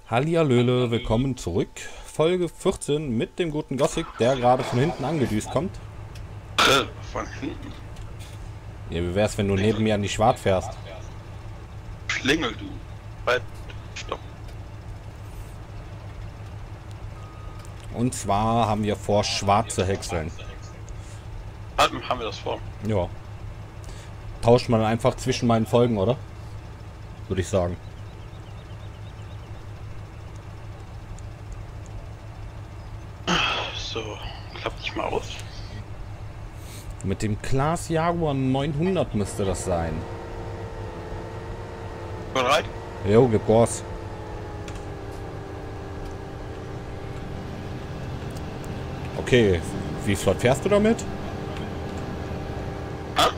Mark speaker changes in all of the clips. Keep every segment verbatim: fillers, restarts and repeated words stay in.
Speaker 1: Hallihallöle, willkommen zurück. Folge vierzehn mit dem guten Gothic, der gerade von hinten angedüst kommt.
Speaker 2: Von hinten?
Speaker 1: Ja, wie wär's, wenn du neben mir an die Schwart fährst?
Speaker 2: Schlingel, du. Weit. Stopp.
Speaker 1: Und zwar haben wir vor, Schwart zu häckseln.
Speaker 2: Haben, haben wir das vor?
Speaker 1: Ja. Tauscht man einfach zwischen meinen Folgen, oder? Würde ich sagen.
Speaker 2: So, klappt nicht mal aus.
Speaker 1: Mit dem Claas Jaguar neunhundert müsste das sein.
Speaker 2: Bereit?
Speaker 1: Jo, gib Gas. Okay, wie flott fährst du damit?
Speaker 2: Ah?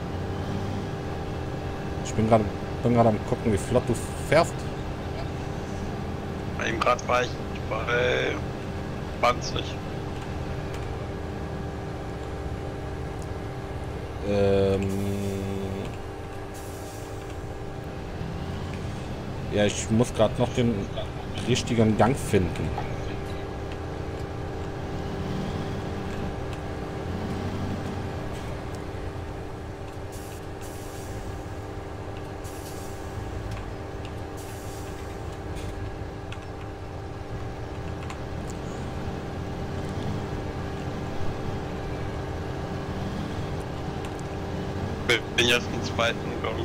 Speaker 1: Ich bin gerade bin gerade am gucken, wie flott du fährst.
Speaker 2: Eben gerade war ich bei zwanzig.
Speaker 1: Ähm ja, ich muss gerade noch den richtigen Gang finden.
Speaker 2: Ich bin jetzt im zweiten Gang.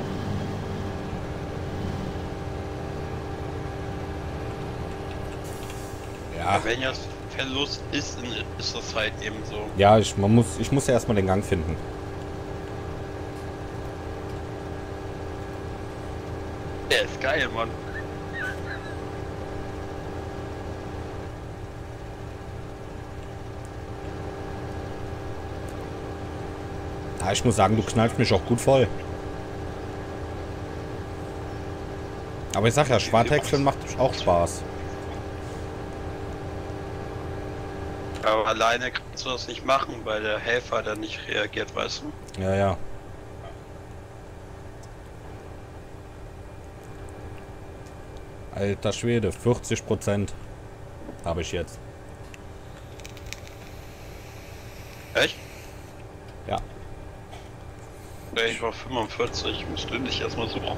Speaker 1: Ja,
Speaker 2: Wenn jetzt Verlust ist, dann ist das halt eben so.
Speaker 1: ja, ich man muss ich muss ja erstmal den Gang finden.
Speaker 2: Der ist geil, Mann.
Speaker 1: Ja, ich muss sagen, du knallst mich auch gut voll. Aber ich sag ja, Schwarthäckseln macht auch Spaß.
Speaker 2: Aber alleine kannst du das nicht machen, weil der Helfer dann nicht reagiert, weißt du?
Speaker 1: Ja, ja. Alter Schwede, vierzig Prozent habe ich jetzt.
Speaker 2: Echt?
Speaker 1: Ja.
Speaker 2: Ich war fünfundvierzig, müsste nicht erstmal suchen.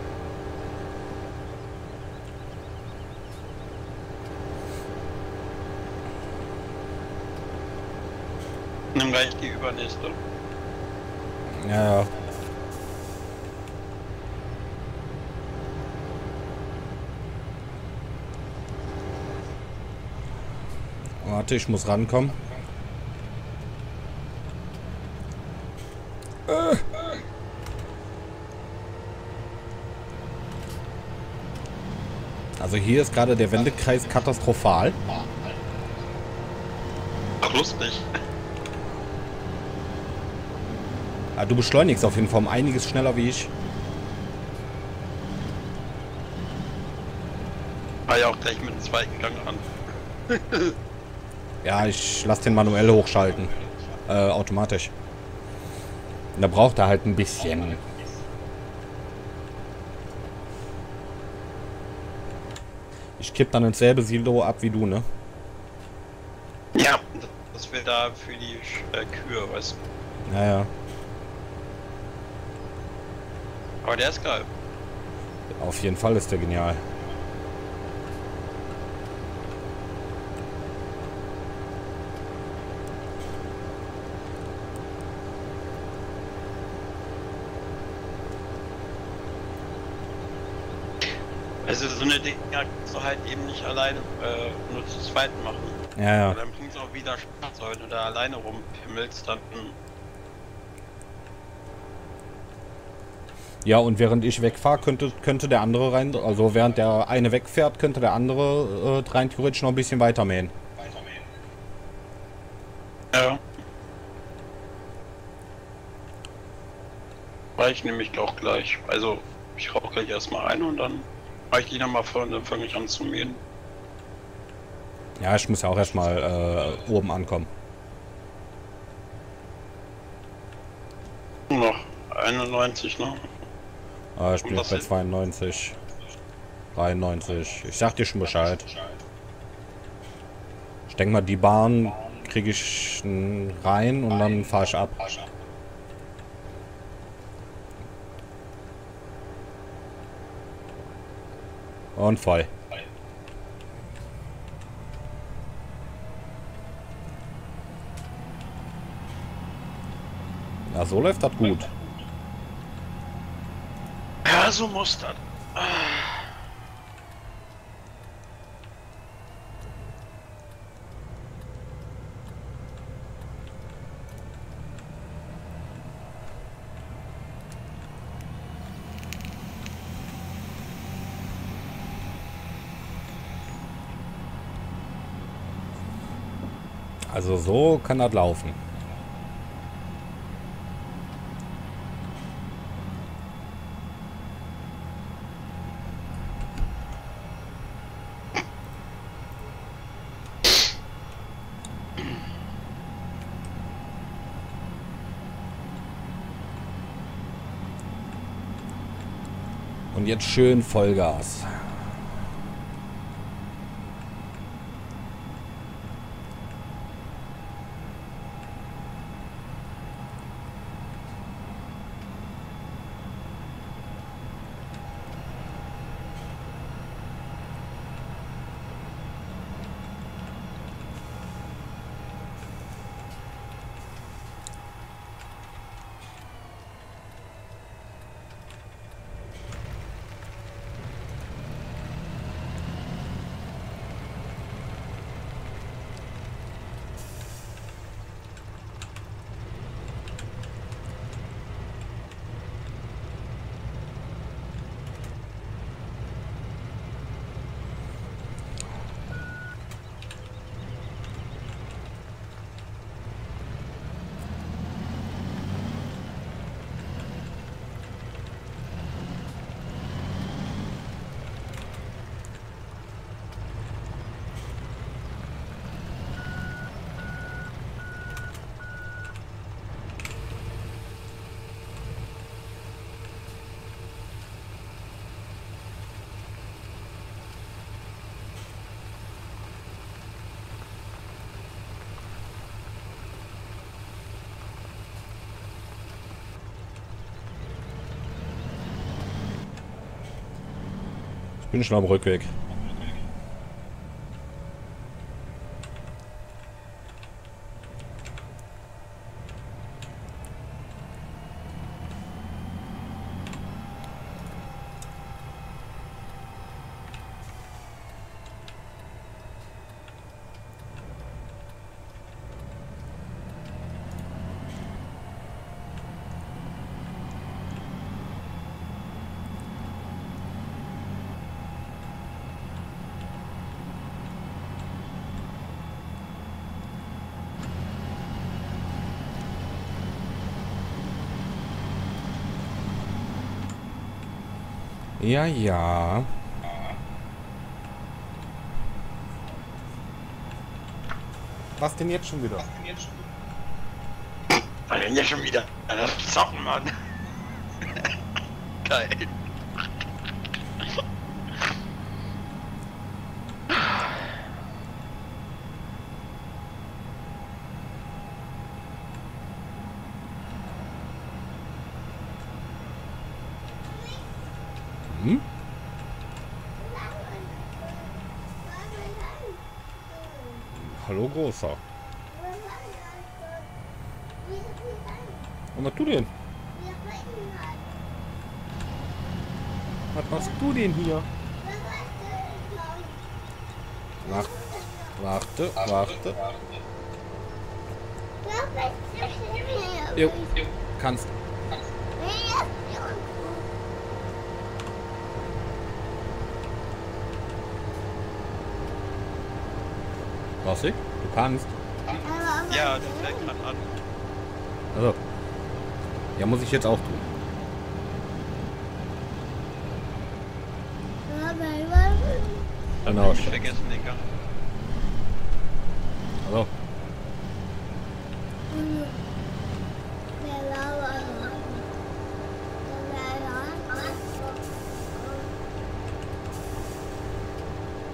Speaker 2: Nimm gleich die übernächste.
Speaker 1: Ja, ja. Warte, ich muss rankommen. Äh. Also hier ist gerade der Wendekreis katastrophal.
Speaker 2: Ach, lustig.
Speaker 1: Ja, du beschleunigst auf jeden Fall um einiges schneller wie ich.
Speaker 2: War ja auch gleich mit dem zweiten Gang an.
Speaker 1: Ja, ich lasse den manuell hochschalten. Äh, automatisch. Und da braucht er halt ein bisschen. Ich kipp dann ins selbe Silo ab wie du, ne?
Speaker 2: Ja, das wäre da für die äh, Kühe, weißt du.
Speaker 1: Ja, ja.
Speaker 2: Aber der ist geil.
Speaker 1: Auf jeden Fall ist der genial.
Speaker 2: Also so eine Dinger kannst du halt eben nicht alleine äh, nur zu zweit machen.
Speaker 1: Ja, ja.
Speaker 2: Dann bringt es auch wieder Spaß, wenn du da alleine rumpimmelst, dann...
Speaker 1: Ja, und während ich wegfahre, könnte, könnte der andere rein... Also während der eine wegfährt, könnte der andere äh, rein theoretisch noch ein bisschen weiter mähen.
Speaker 2: Ja. War ich nämlich auch gleich. Also ich rauche gleich erstmal ein und dann mache ich die nochmal vor und dann fange ich an zu mähen.
Speaker 1: Ja, ich muss ja auch erstmal äh, oben ankommen.
Speaker 2: Nur noch einundneunzig, ne?
Speaker 1: Äh, ich bin
Speaker 2: Und
Speaker 1: jetzt
Speaker 2: was
Speaker 1: bei
Speaker 2: hin?
Speaker 1: zweiundneunzig. dreiundneunzig. Ich sag dir schon Bescheid. Ich denke mal, die Bahn kriege ich rein und dann fahre ich ab. Und voll. Ja, so läuft das gut.
Speaker 2: Ja, so muss das.
Speaker 1: Also so kann das laufen. Und jetzt schön Vollgas. Bin schon am Rückweg. Ja, ja. Was denn jetzt schon wieder?
Speaker 2: Was denn jetzt schon wieder? Was denn jetzt schon wieder? Das Zocken, Mann. Geil.
Speaker 1: Hm? Hallo, Großer. Und was du denn? Was machst du denn hier? Warte, warte, warte. Jo, kannst. Rossi, du kannst.
Speaker 2: Ja, das fängt gerade an.
Speaker 1: Also. Ja, muss ich jetzt auch tun. Genau.
Speaker 2: Ich vergessen den Gang.
Speaker 1: Also.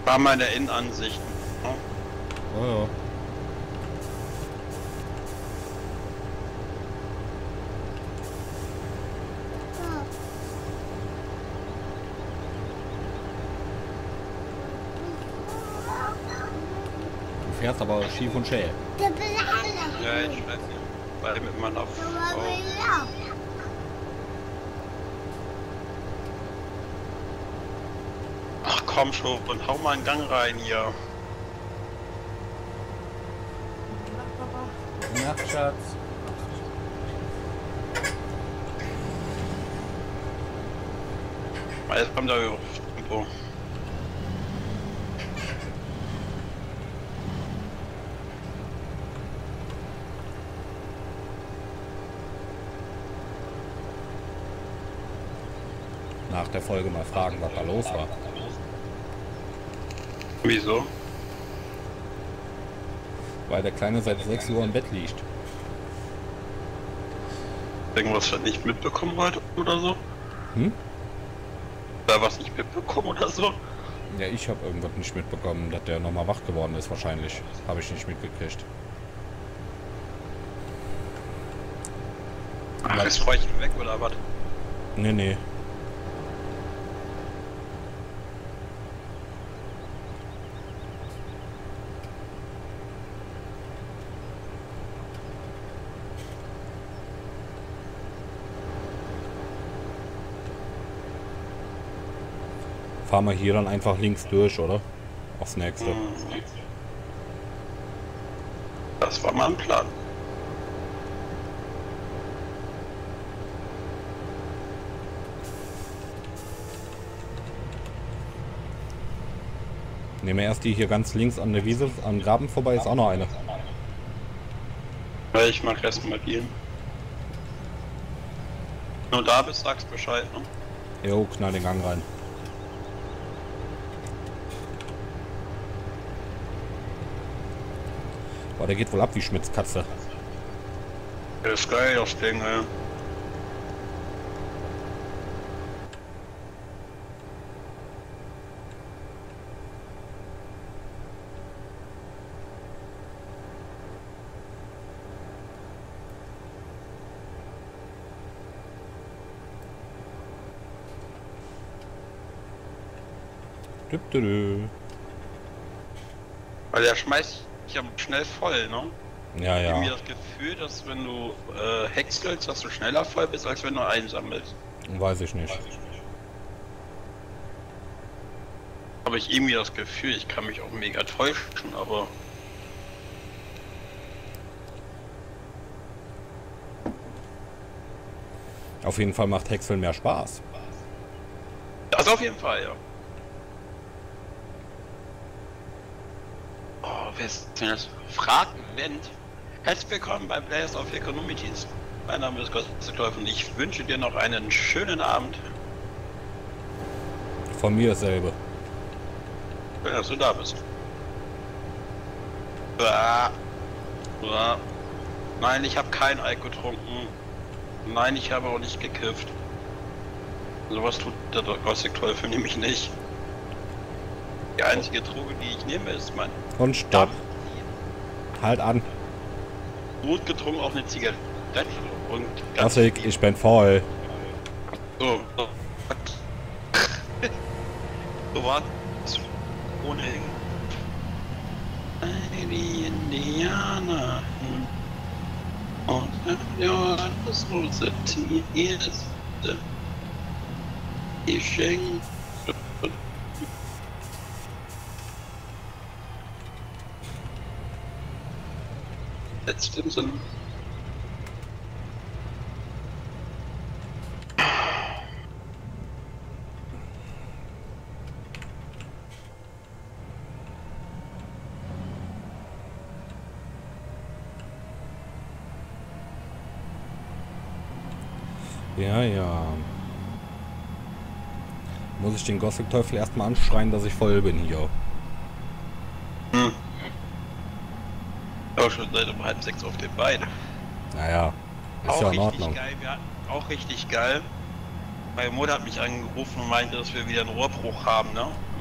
Speaker 2: War meine Innenansichten. Ne?
Speaker 1: Ja, ja. Du fährst aber schief und schräg.
Speaker 2: Ja, ich weiß nicht. Weil mit meiner Frau. Ach komm schon und hau mal einen Gang rein hier.
Speaker 1: Nacht, Schatz.
Speaker 2: Jetzt kommt er auf Tempo.
Speaker 1: Nach der Folge mal fragen, was da los war.
Speaker 2: Wieso?
Speaker 1: Weil der Kleine seit sechs Uhr im Bett liegt.
Speaker 2: Irgendwas hat nicht mitbekommen heute oder so?
Speaker 1: Hm?
Speaker 2: Oder was nicht mitbekommen oder so?
Speaker 1: Ja, ich habe irgendwas nicht mitbekommen, dass der nochmal wach geworden ist wahrscheinlich. Habe ich nicht mitgekriegt.
Speaker 2: Ach, ist Fräuchen weg oder was?
Speaker 1: Nee, nee. Fahren wir hier dann einfach links durch, oder? Aufs nächste.
Speaker 2: Das war mein Plan.
Speaker 1: Nehmen wir erst die hier ganz links an der Wiese, am Graben vorbei, ist auch noch eine.
Speaker 2: Ja, ich mag erst mal gehen. Nur da bist, sagst Bescheid, ne?
Speaker 1: Jo, knall den Gang rein. Boah, der geht wohl ab wie Schmitz Katze.
Speaker 2: Das ist geil, das Ding, ey.
Speaker 1: Dü, dü, dü.
Speaker 2: Weil der schmeißt dich ja schnell voll, ne?
Speaker 1: Ja,
Speaker 2: Ich habe mir
Speaker 1: ja.
Speaker 2: das Gefühl, dass wenn du äh, häckselst, dass du schneller voll bist, als wenn du einsammelst.
Speaker 1: Weiß ich nicht.
Speaker 2: Habe ich irgendwie das Gefühl, ich kann mich auch mega täuschen, aber...
Speaker 1: Auf jeden Fall macht Häckseln mehr Spaß.
Speaker 2: Das auf jeden Fall, ja. Oh, wer ist denn das? Fragment. Herzlich willkommen bei Players of Economities. Mein Name ist Gott und ich wünsche dir noch einen schönen Abend.
Speaker 1: Von mir dasselbe.
Speaker 2: Schön, dass du da bist. Uah. Uah. Nein, ich habe kein Alkohol getrunken. Nein, ich habe auch nicht gekifft. Sowas tut der Gothic Teufel nämlich nicht. Die einzige Droge, die ich nehme, ist mein
Speaker 1: Und stopp. Halt an.
Speaker 2: Blut getrunken, auch eine Zigarette und ganz
Speaker 1: Gothic,
Speaker 2: viel.
Speaker 1: ich bin voll.
Speaker 2: So, so. So war es ohne die Indianer und ja, das große Tier ist die Schenk. Jetzt im Sinn.
Speaker 1: Ja, ja. Muss ich den Gothic Teufel erstmal anschreien, dass ich voll bin hier.
Speaker 2: Hm. Auch schon seit um halb sechs auf den Beinen.
Speaker 1: Naja, ist
Speaker 2: Auch
Speaker 1: ja in
Speaker 2: richtig
Speaker 1: Ordnung.
Speaker 2: geil, wir hatten auch richtig geil. Meine Mutter hat mich angerufen und meinte, dass wir wieder einen Rohrbruch haben, ne?